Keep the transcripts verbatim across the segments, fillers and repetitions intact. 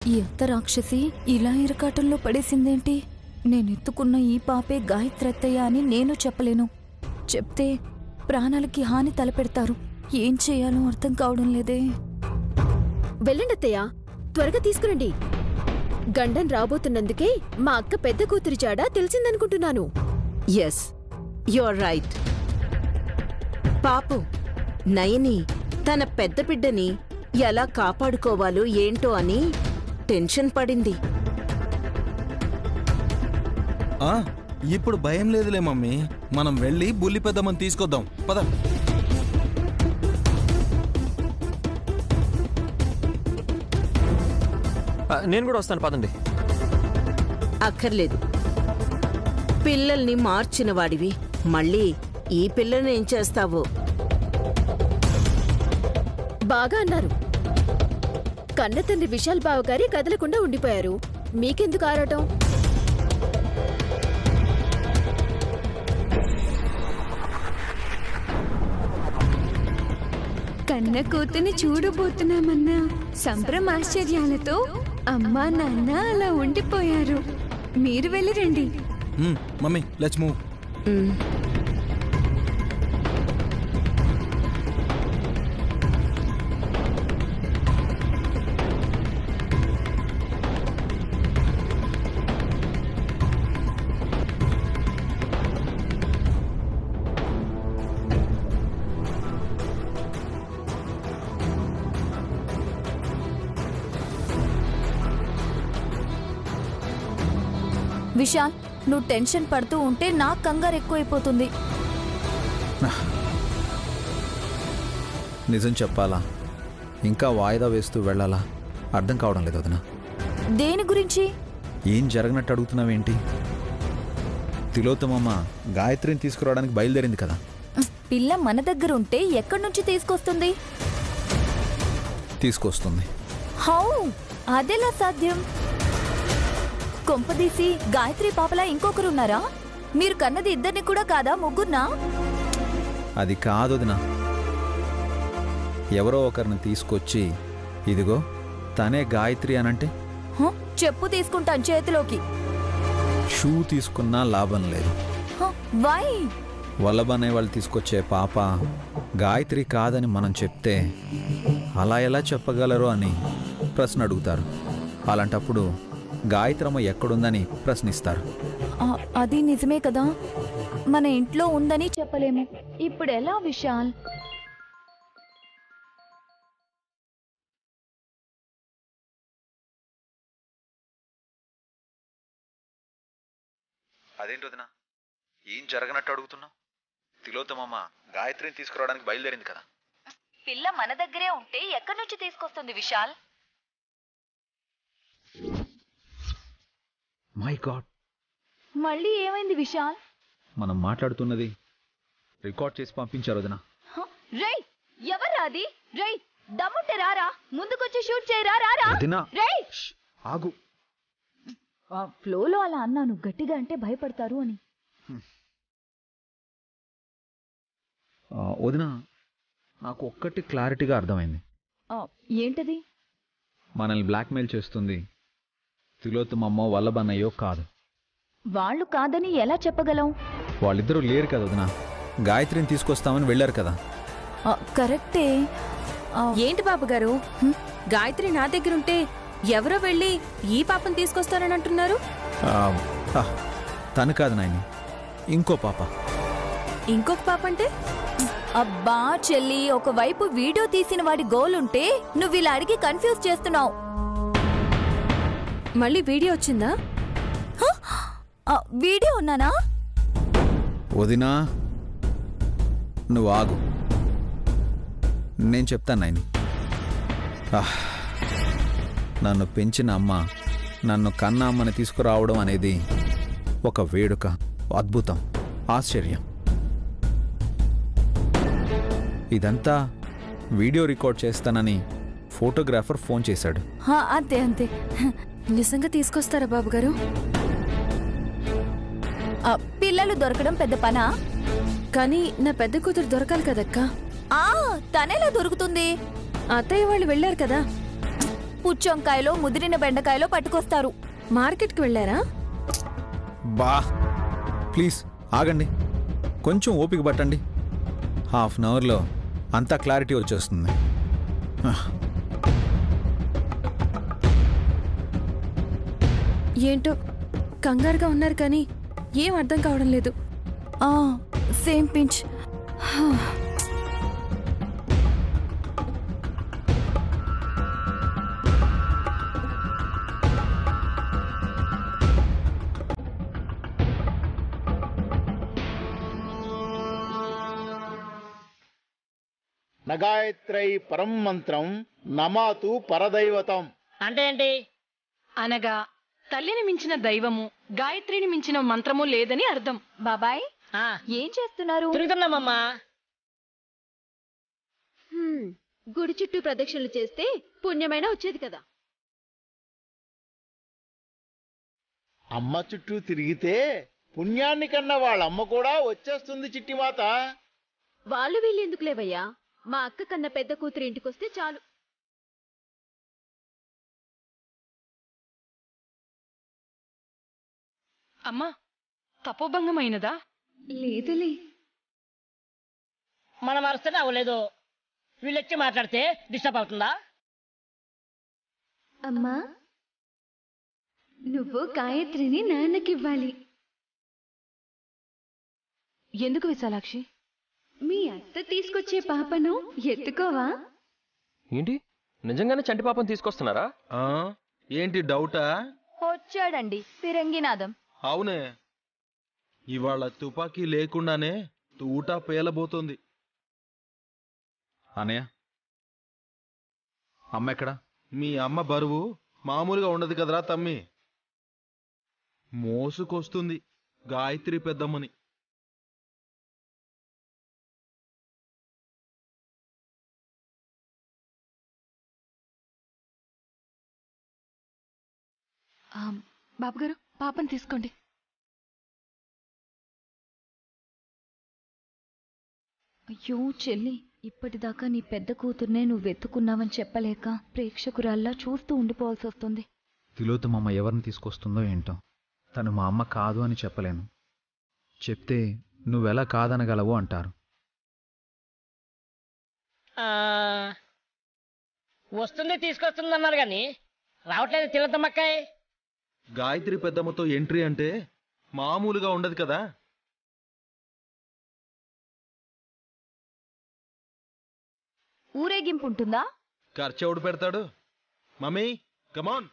ఈ అత్త రాక్షసి ఇలా ఇరకాటంలో పడేసిందేంటి? నేనెత్తుకున్న ఈ పాపే గాయత్రత్తయ్య అని నేను చెప్పలేను. చెప్తే ప్రాణాలకి హాని తలపెడతారు. ఏం చేయాలో అర్థం కావడం లేదే. వెళ్ళండత్తయ్య, త్వరగా తీసుకురండి. గండం రాబోతున్నందుకే మా అక్క పెద్ద కూతురి జాడ తెలిసిందనుకుంటున్నాను. Yes, you are right. పాపు నయని తన పెద్ద బిడ్డని ఎలా కాపాడుకోవాలో ఏంటో అని టెన్షన్ పడింది. ఆ ఇప్పుడు భయం లేదులే మమ్మీ. మనం వెళ్ళి బుల్లి పెద్దమ్మని తీసుకొద్దాం పద. నేను కూడా వస్తాను, పదండి. అక్కర్లేదు. పిల్లల్ని మార్చిన వాడివి మళ్ళీ ఈ పిల్లని ఏం చేస్తావో. బాగా అన్నారు. కన్న తండ్రి విశాల్ బావ గారి కదలకుండా ఉండిపోయారు. మీకెందుకు ఆరాటం? కన్న కూతుని చూడబోతున్నామన్న సంభ్రమాశ్చర్యాలతో అమ్మా నాన్న అలా ఉండిపోయారు. మీరు వెళ్ళి రండి. Mummy let's move. విశాల్, నువ్వు టెన్షన్ పడుతూ ఉంటే నాకు కంగారు ఎక్కువైపోతుంది. నిజం చెప్పాలా, ఇంకా వాయిదా వేస్తూ వెళ్ళాలా అర్థం కావడం లేదు వదినా. దేని గురించి? ఏం జరగనట్టు అడుగుతున్నావేంటి? తిలోత్తమమ్మ గాయత్రిని తీసుకురావడానికి బయలుదేరింది కదా. పిల్ల మన దగ్గర ఉంటే ఎక్కడి నుంచి తీసుకొస్తుంది? తీసుకొస్తుంది. హౌ? అదెలా సాధ్యం? కొంపదీసి గాయత్రి పాపలా ఇంకొకరున్నారా? మీరు కన్నది ఇద్దరిని కూడా కాదా, ముగ్గురునా? అది కాదొదినా. ఎవరో ఒకరిని తీసుకొచ్చి ఇదిగో తనే గాయత్రి అనంటే చెప్పు తీసుకుంటాను చేతిలోకి. షూ తీసుకున్నా లాభం లేదు. వై? వల్లభనే వాళ్ళు తీసుకొచ్చే పాప గాయత్రి కాదని మనం చెప్తే అలా ఎలా చెప్పగలరో అని ప్రశ్న అడుగుతారు. అలాంటప్పుడు గాయత్రమ్మ ఎక్కడుందని ప్రశ్నిస్తారు. అది నిజమే కదా, మన ఇంట్లో ఉందని చెప్పలేము. ఇప్పుడు ఎలా విశాల్? అదేంటి వదినా, ఏం జరగనట్టు అడుగుతున్నావు? తిలోత్తమమ్మ గాయత్రిని తీసుకురావడానికి బయలుదేరింది కదా. పిల్ల మన దగ్గరే ఉంటే ఎక్కడి నుంచి తీసుకొస్తుంది విశాల్? మై గాడ్, మళ్ళీ ఏమైంది విశాల్? మనం మాట్లాడుతున్నది రికార్డ్ చేసి పంపించారు వదినా. రేయ్, ఎవరా అది? రేయ్, దమ్ముంటే రారా, ముందుకొచ్చి షూట్ చేయరా. రారా రేయ్. ఆగు. ఫ్లోలో అలా అన్నాను, గట్టిగా అంటే భయపడతారు అని. వదినా, నాకు ఒక్కటి క్లారిటీగా అర్థమైంది. ఏంటది? మనల్ని బ్లాక్మెయిల్ చేస్తుంది తిలోత్తమమ్మో వల్లభన్నయ్యో కాదు. వాళ్ళు కాదని ఎలా చెప్పగలం? వాళ్ళిద్దరూ లేరు కదా వదినా, గాయత్రిని తీసుకొస్తామని వెళ్ళారు కదా. కరెక్టే. ఏంటి బాబు గారు, గాయత్రి నా దగ్గరుంటే ఎవరో వెళ్ళి ఈ పాపను తీసుకొస్తారని అంటున్నారు? తను కాదు నాయని, ఇంకో పాప. ఇంకొక పాప అంటే? అబ్బా చెల్లి, ఒకవైపు వీడియో తీసిన వాడి గోల్ ఉంటే నువ్వు ఇలా అడిగి కన్ఫ్యూజ్ చేస్తున్నావు. మళ్ళీ వీడియో వచ్చిందా? వీడియో ఉన్నానా? వదినా నువ్వు ఆగు, నేను చెప్తాను నాయని. నన్ను పెంచిన అమ్మ నన్ను కన్న అమ్మని తీసుకురావడం అనేది ఒక వేడుక, అద్భుతం, ఆశ్చర్యం. ఇదంతా వీడియో రికార్డ్ చేస్తానని ఫోటోగ్రాఫర్ ఫోన్ చేశాడు. అంతే అంతే. నిజంగా తీసుకొస్తారా బాబు గారు? పిల్లలు దొరకడం పెద్ద పనా? కానీ నా పెద్ద కూతురు దొరకాలి కదక్కా. తనేలా దొరుకుతుంది? అత్తయ్య వాళ్ళు వెళ్ళారు కదా. పుచ్చొంకాయలో ముదిరిన బెండకాయలో పట్టుకొస్తారు. మార్కెట్కి వెళ్ళారా? బా ప్లీజ్ ఆగండి, కొంచెం ఓపిక పట్టండి. హాఫ్ అన్ అవర్లో అంతా క్లారిటీ వచ్చేస్తుంది. ఏంటో కంగారుగా ఉన్నారు కానీ ఏం అర్థం కావడం లేదు. ఆ సేమ్ పించ్. నగాయత్రై పరం మంత్రం నమాతు పరదైవతం అంటే ఏంటి? అనగా తల్లిని మించిన దైవము, గాయత్రిని మించిన మంత్రము లేదని అర్థం. బాబాయ్ ఆ ఏం చేస్తున్నారు? తిరుగుతున్నామమ్మా. గుడి చుట్టూ ప్రదక్షిణలు చేస్తే పుణ్యమైన వచ్చేది కదా. అమ్మ చుట్టూ తిరిగితే పుణ్యాన్ని కన్నా వాళ్ళమ్మ కూడా వచ్చేస్తుంది చిట్టిమాత. వాళ్ళు వీళ్ళు ఎందుకు లేవయ్యా, మా అక్క కన్నా పెద్ద కూతురు ఇంటికొస్తే చాలు. అమ్మా తపోభంగమైనదా? లేదులే. మనం అరుస్తేనే అవ్వలేదు, వీళ్ళొచ్చి మాట్లాడితే డిస్టర్బ్ అవుతుందా? అమ్మా నువ్వు గాయత్రిని నాన్నకివ్వాలి. ఎందుకు విశాలాక్షి? మీ అత్త తీసుకొచ్చే పాపను ఎత్తుకోవా? ఏంటి నిజంగానే చంటి పాపం తీసుకొస్తున్నారా? ఆ ఏంటి డౌటా? వచ్చాడండి ఫిరంగినాథం. అవునే, ఇవాళ తుపాకీ లేకుండానే తూటా పేలబోతోంది. అనయ్య, అమ్మ ఎక్కడా? మీ అమ్మ బరువు మామూలుగా ఉండదు కదరా తమ్మి, మోసుకొస్తుంది గాయత్రి పెద్దమ్మని. బాబుగారు పాపని తీసుకోండి. అయ్యో చెల్లి, ఇప్పటిదాకా నీ పెద్ద కూతుర్నే నువ్వు వెతుకున్నావని చెప్పలేక ప్రేక్షకురాల్లా చూస్తూ ఉండిపోవాల్సి వస్తుంది. తిలోత్తమమ్మ ఎవరిని తీసుకొస్తుందో ఏంటో. తను మా అమ్మ కాదు అని చెప్పలేను, చెప్తే నువ్వెలా కాదనగలవు అంటారు. వస్తుంది తీసుకొస్తుంది అన్నారు కానీ రావట్లేదు తిలోత్తమక్కాయ్. గాయత్రి పెద్దమ్మతో ఎంట్రీ అంటే మామూలుగా ఉండదు కదా. ఊరేగింపు ఉంటుందా? ఖర్చెవడు పెడతాడు? Mummy come on.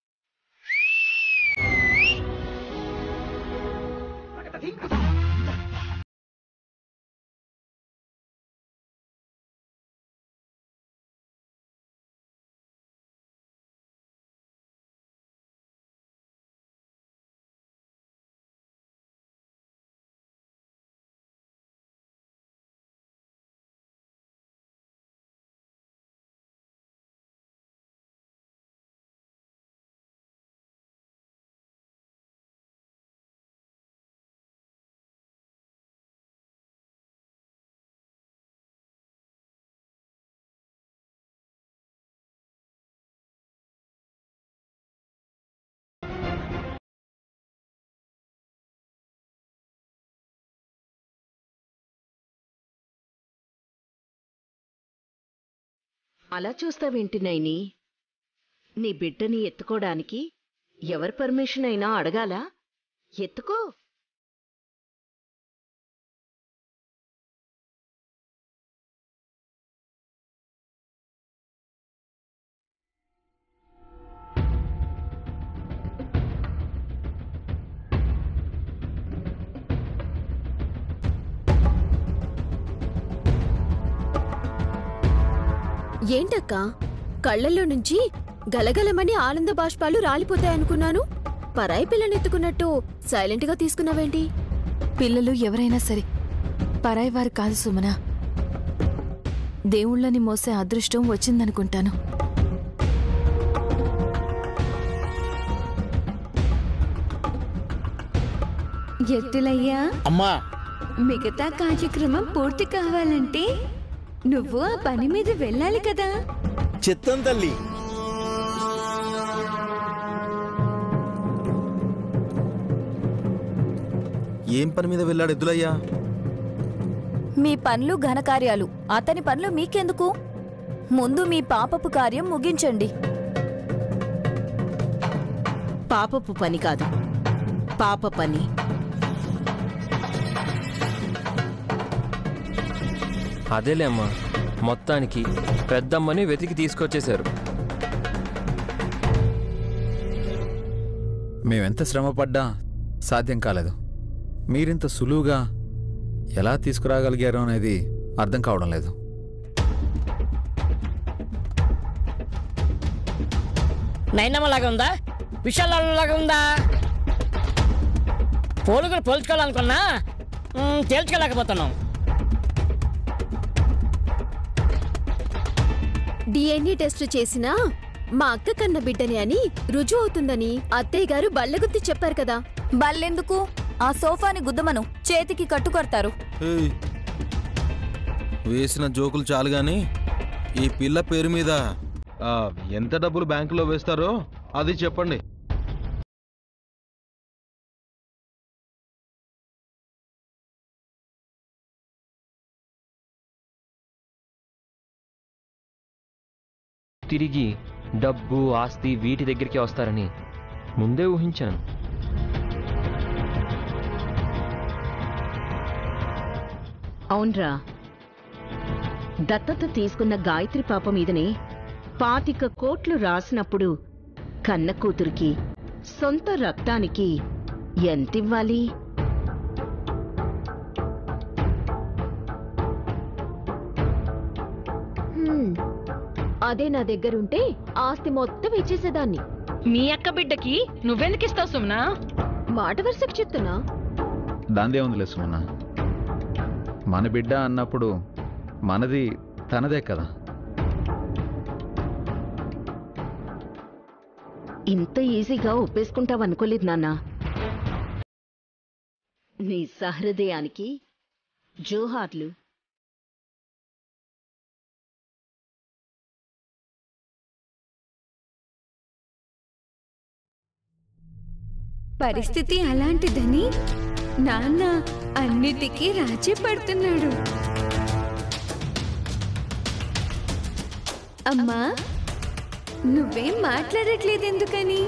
అలా చూస్తావేంటి నైని? నీ బిడ్డని ఎత్తుకోడానికి ఎవరి పర్మిషన్ అయినా అడగాలా? ఎత్తుకో. ఏంటక్క, కళ్ళల్లో నుంచి గలగలమని ఆనంద బాష్పాలు రాలిపోతాయనుకున్నాను. పరాయి పిల్లనెత్తుకున్నట్టు సైలెంట్ గా తీసుకున్నావేంటి? పిల్లలు ఎవరైనా సరే పరాయి వారు కాదు సుమన. దేవుళ్ళని మోసే అదృష్టం వచ్చిందనుకుంటాను. ఎత్తులయ్యా, అమ్మా మిగతా కార్యక్రమం పూర్తి కావాలంటే నువ్వు ఆ పని మీద వెళ్ళాలి కదా. చిత్తం తల్లి. ఏం పని మీద వెళ్ళాడు ఎద్దులయ్యా? మీ పనులు ఘనకార్యాలు, అతని పనులు మీకెందుకు? ముందు మీ పాపపు కార్యం ముగించండి. పాపపు పని కాదు, పాప పని. అదేలే అమ్మా, మొత్తానికి పెద్దమ్మని వెతికి తీసుకొచ్చేశారు. మేమెంత శ్రమపడ్డా సాధ్యం కాలేదు. మీరింత సులువుగా ఎలా తీసుకురాగలిగారు అనేది అర్థం కావడం లేదు. నైనమ్మలాగా ఉందా, విశాలాగా ఉందా? పోలుగులు పోల్చుకోవాలనుకున్నా మ్, తేల్చుకోలేకపోతున్నాం. డిఎన్ఏ టెస్ట్ చేసినా మా అక్క కన్న బిడ్డని అని రుజువు అవుతుందని అత్తయ్య గారు బల్లగుద్ది చెప్పారు కదా. బల్లెందుకు? ఆ సోఫాని గుద్దమను, చేతికి కట్టుకొడతారు. ఏయ్, వేసిన జోకులు చాలు గాని ఈ పిల్ల పేరు మీద ఆ, ఎంత డబ్బులు బ్యాంకులో వేస్తారో అది చెప్పండి. తిరిగి డబ్బు ఆస్తి వీటి దగ్గరికి వస్తారని ముందే ఊహించాను. అవునరా, దత్తత తీసుకున్న గాయత్రి పాప మీదనే పాతిక కోట్లు రాసినప్పుడు కన్న కూతురికి సొంత రక్తానికి ఎంతివ్వాలి? హ్మ్, అదే నా దగ్గరుంటే ఆస్తి మొత్తం ఇచ్చేసేదాన్ని. మీ అక్క బిడ్డకి నువ్వెందుకు ఇస్తావు సుమనా? మాట వరుసకు చెప్తున్నా. దాందే ఉందిలే సుమన్న. మన బిడ్డ అన్నప్పుడు మనది తనదే కదా. ఇంత ఈజీగా ఒప్పేసుకుంటావనుకోలేదు నాన్నా. నీ సహృదయానికి జోహార్లు. పరిస్థితి అలాంటిదని నాన్న అన్నిటికీ రాజీ పడుతున్నాడు. అమ్మా, నువ్వేం మాట్లాడట్లేదు ఎందుకని?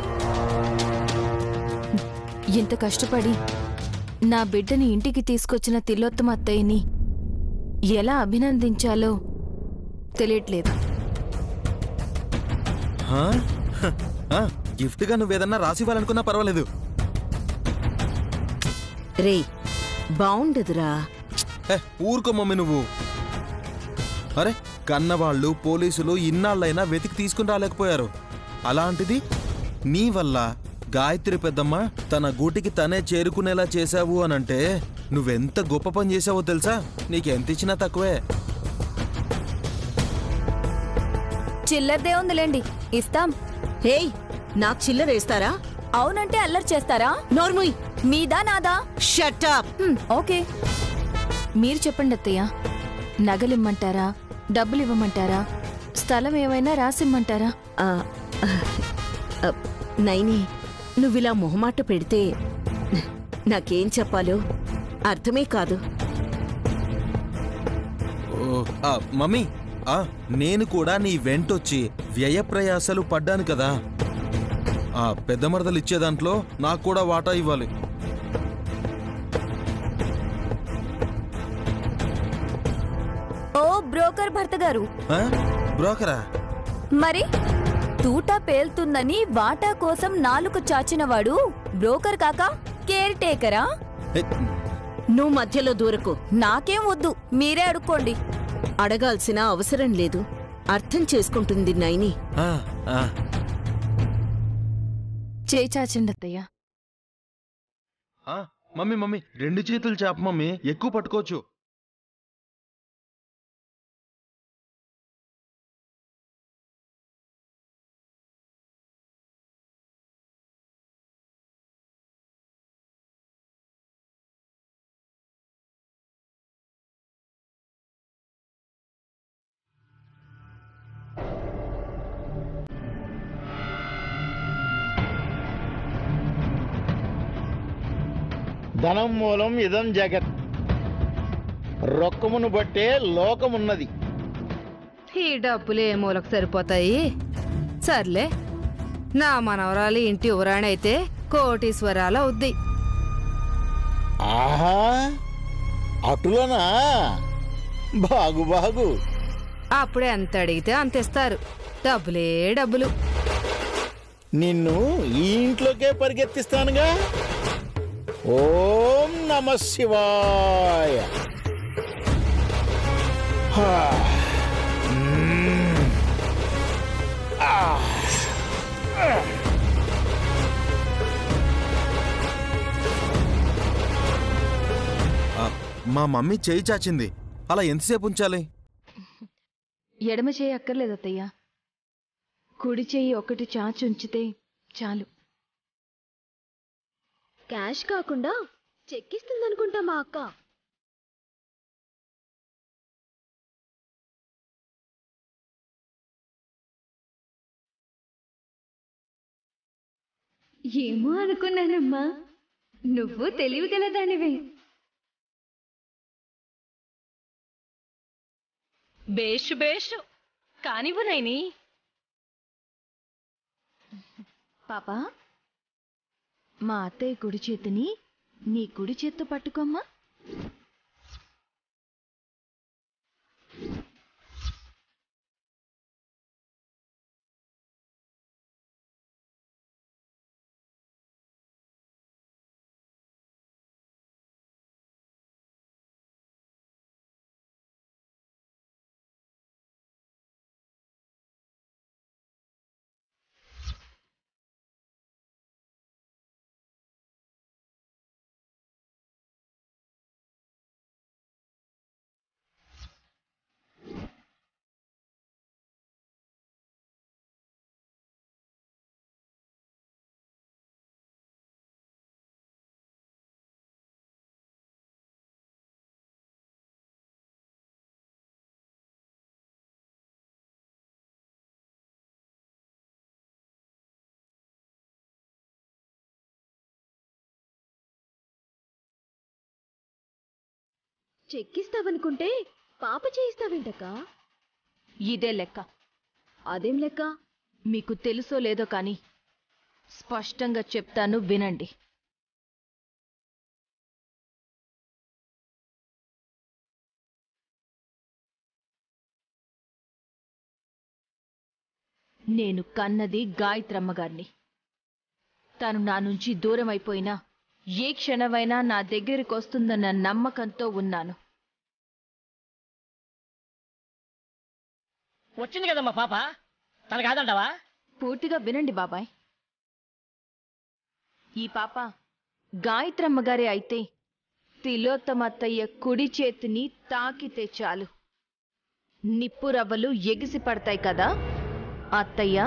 ఇంత కష్టపడి నా బిడ్డని ఇంటికి తీసుకొచ్చిన తిలోత్తమ అత్తయ్యని ఎలా అభినందించాలో తెలియట్లేదు. హా? హ, ఆ, గిఫ్ట్గా నువ్వేదన్నా రాసివ్వాలనుకున్నా పర్వాలేదు. రే, బావుండదురా. హే, ఊరుకో మమ్మీ నువ్వు. అరే, కన్నవాళ్ళు పోలీసులు ఇన్నాళ్ళైనా వెతికి తీసుకుని రాలేకపోయారు. అలాంటిది నీ వల్ల గాయత్రి పెద్దమ్మ తన గూటికి తనే చేరుకునేలా చేశావు అనంటే నువ్వెంత గొప్ప పని చేసావో తెలుసా? నీకెంత ఇచ్చినా తక్కువే. చిల్లరదే ఉందిలేండి, ఇస్తాం. హేయ్, నాకు చిల్లరేస్తారా? అవునంటే అల్లరి చేస్తారా? నోర్ముయ్. మీదా నాదా? Shut up. Hmm, okay. మీరు చెప్పండి అత్తయ్య, నగలిమ్మంటారా, డబ్బులు ఇవ్వమంటారా, స్థలం ఏమైనా రాసిమ్మంటారా? ఆ, ఆ, నైని, నువ్విలా మొహమాట పెడితే నాకేం చెప్పాలో అర్థమే కాదు. ఓ, ఆ, మమ్మీ, ఆ, నేను కూడా నీ వెంటొచ్చి వ్యయప్రయాసలు పడ్డాను కదా. ఆ పెద్ద మరదలు ఇచ్చే దాంట్లో నాకు కూడా వాటా ఇవ్వాలి. ఓ బ్రోకర్ భర్త గారు. ఆ? బ్రోకరా? మరి తూటా పేల్తుందని వాటా కోసం నాలుక చాచినవాడు బ్రోకర్ కాక కేర్ టేకరా? హే, నువ్వు మధ్యలో దూరకు. నాకేం వద్దు, మీరే అడుక్కోండి. అడగాల్సిన అవసరం లేదు. అర్థం చేసుకుంటుంది నైని. ఆ, ఆ. చేయి చాచండి అత్తయ్య. ఆ, మమ్మీ మమ్మీ రెండు చేతులు చాప మమ్మీ, ఎక్కువ పట్టుకోవచ్చు. ధనం మూలం ఇదం జగత్. రొక్కమును బట్టే లోకమున్నది. ఈ డబ్బులు ఏ మూలకు సరిపోతాయి? సర్లే, నా మనవరాలు ఇంటి యువరాణైతే కోటీశ్వరాలు అవుద్ది. ఆహా, అటులనా? బాగు బాగు. అప్పుడు ఎంత అడిగితే అంత ఇస్తారు. డబ్బులే డబ్బులు. నిన్ను ఈ ఇంట్లోకే పరిగెత్తిస్తానుగా. ఓం నమ శివాయ. హా. మ్మ్. ఆ. ఆ. ఆ, మా మమ్మీ చేయి చాచింది. అలా ఎంతసేపు ఉంచాలి? ఎడమ చేయి అక్కర్లేదు అత్తయ్య. కుడి చెయ్యి ఒకటి చాచి ఉంచితే చాలు. క్యాష్ కాకుండా చెక్కిస్తుందనుకుంటా మా అక్క. ఏమో అనుకున్నానమ్మా, నువ్వు తెలివిగలదానివే. బేషు బేషు కానివ్వు నైని. పాపా, మా అత్తయ్య కుడి చేతిని నీ కుడి చేత్తో పట్టుకోమ్మా. చెక్కిస్తావనుకుంటే పాప చేయిస్తావేంటక్క? ఇదే లెక్క. అదేం లెక్క? మీకు తెలుసో లేదో కానీ స్పష్టంగా చెప్తాను, వినండి. నేను కన్నది గాయత్రమ్మగారిని. తను నా నుంచి దూరం అయిపోయినా ఏ క్షణమైనా నా దగ్గరికి వస్తుందన్న నమ్మకంతో ఉన్నాను. వచ్చింది కదమ్మా పాప, తన కాదంటావా? పూర్తిగా వినండి బాబాయ్. ఈ పాప గాయత్రమ్మగారే అయితే తిలోత్తమత్తయ్య కుడి చేతిని తాకితే చాలు నిప్పు రవ్వలు ఎగిసి పడతాయి కదా అత్తయ్య.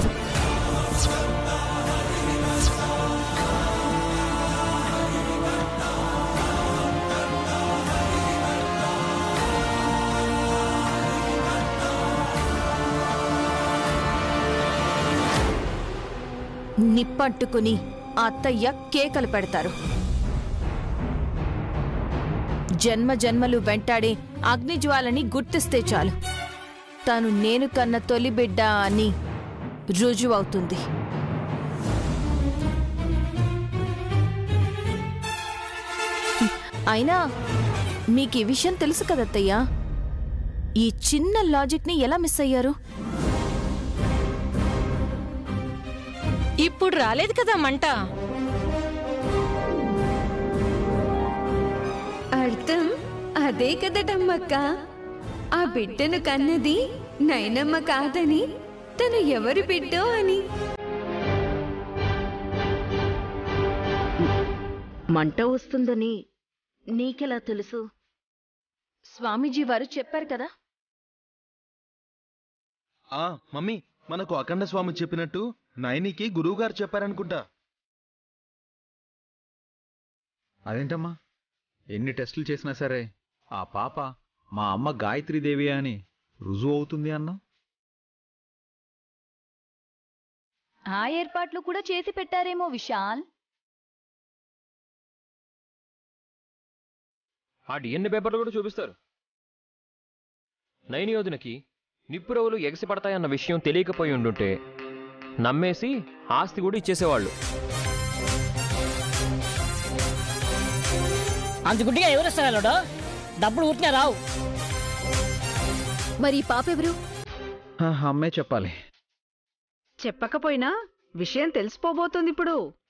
నిప్పంటుకుని అత్తయ్య కేకలు పెడతారు. జన్మ జన్మలు వెంటాడే అగ్నిజ్వాలని గుర్తిస్తే చాలు తను నేను కన్న తొలి బిడ్డ అని రుజువవుతుంది. అయినా మీకు ఈ విషయం తెలుసు కదత్తయ్యా, ఈ చిన్న లాజిక్ని ఎలా మిస్ అయ్యారు? ఇప్పుడు రాలేదు కదా మంట. అర్థం అదే కదటమ్మక్క. ఆ బిడ్డను కన్నది నైనమ్మ కాదని, తను ఎవరి బిడ్డో అని. మంట వస్తుందని నీకెలా తెలుసు? స్వామీజీ వారు చెప్పారు కదా. ఆ మమ్మీ, మనకు అఖండ స్వామి చెప్పినట్టు నైనికి గురువుగారు చెప్పారనుకుంటా. అదేంటమ్మా, ఎన్ని టెస్టులు చేసినా సరే ఆ పాప మా అమ్మ గాయత్రీదేవి అని రుజువు అవుతుంది అన్నా. ఆ ఏర్పాట్లు కూడా చేసి పెట్టారేమో విశాల్. ఆ డిఎన్ఏ పేపర్లు కూడా చూపిస్తారు. నైని వదినకి నిప్పురవులు ఎగసి పడతాయన్న విషయం తెలియకపోయి ఉండుంటే నమ్మేసి ఆస్తి కూడా ఇచ్చేసేవాళ్ళు. అంత గుడ్డిగా ఎవరిస్తారు డబ్బులు ఊరికే రావు. మరి ఈ పాప ఎవరు? అమ్మే చెప్పాలి. చెప్పకపోయినా విషయం తెలిసిపోబోతుంది ఇప్పుడు.